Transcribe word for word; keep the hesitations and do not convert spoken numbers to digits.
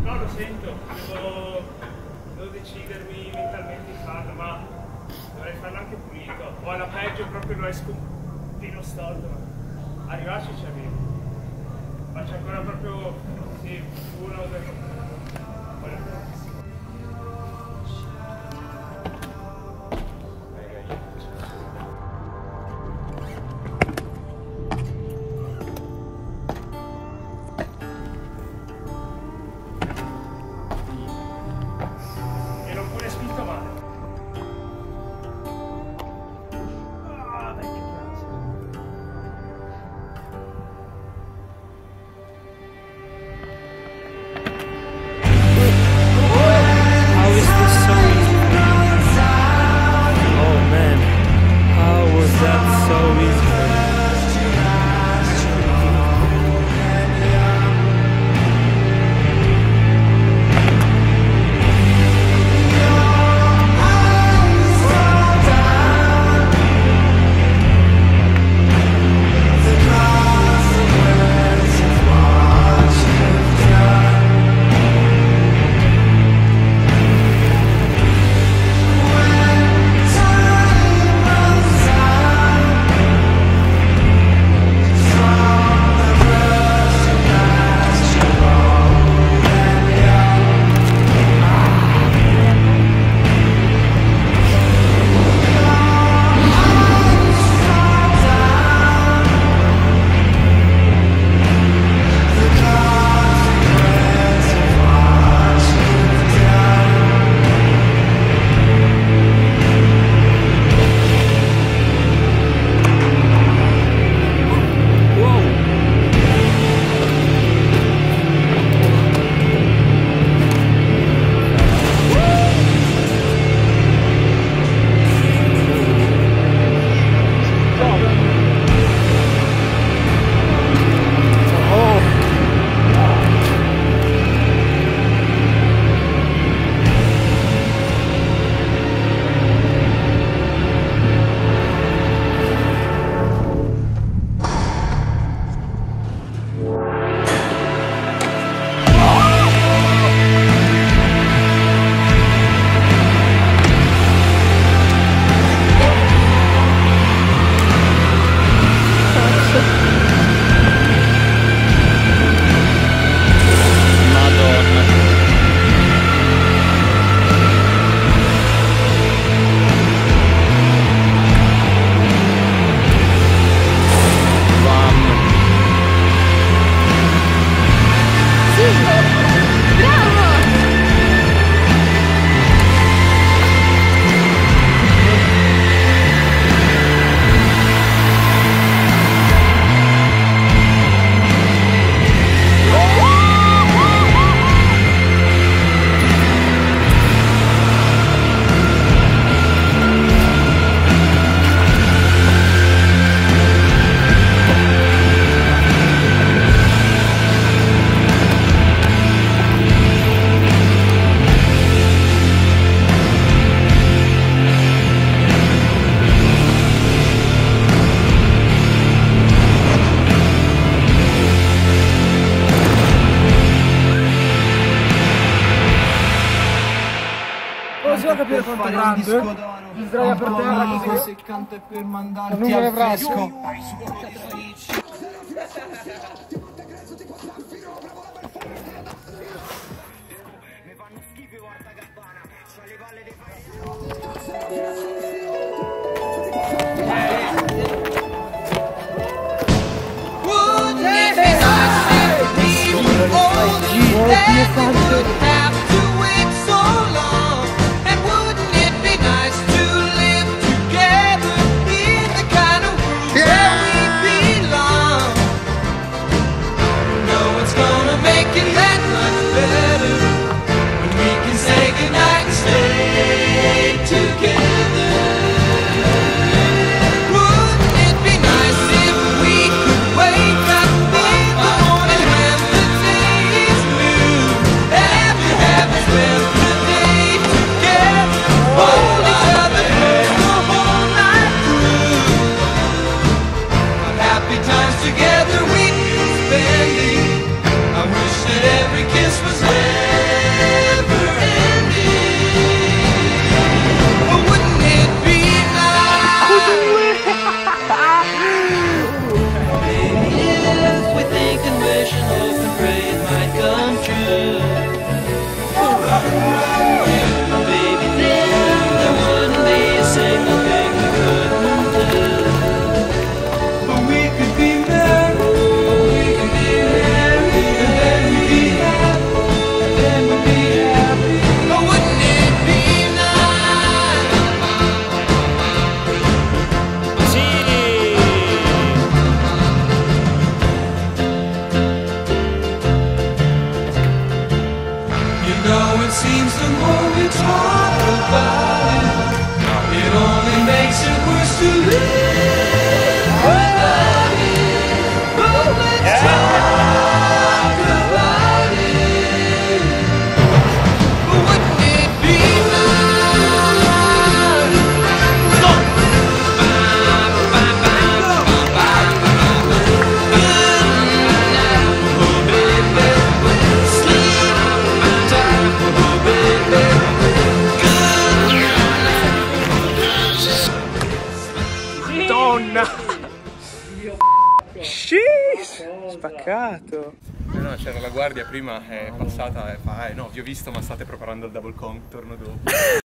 No, lo sento, devo, devo decidermi mentalmente di farlo, ma dovrei farlo anche pulito. O alla peggio proprio lo esco un tiro storto, ma arrivarci ci arrivo. Ma c'è ancora proprio, sì, uno o due. riesco a capire quanto è grande. Mi sdraia per terra così. Seccante per mandarti Non me ne al fresco. Together we can spend it. I wish that every kiss know it seems the more we talk about it, it only makes it worse to live without it. But let's talk about it. Wouldn't it be Donna! Sì, spaccato! Eh no, c'era la guardia prima, è passata e fa, eh no, vi ho visto ma state preparando il double contorno dopo.